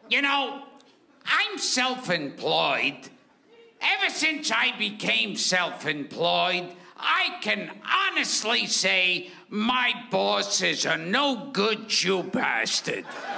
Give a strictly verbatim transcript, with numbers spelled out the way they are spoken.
You know, I'm self-employed. Ever since I became self-employed, I can honestly say my boss is a no-good Jew bastard.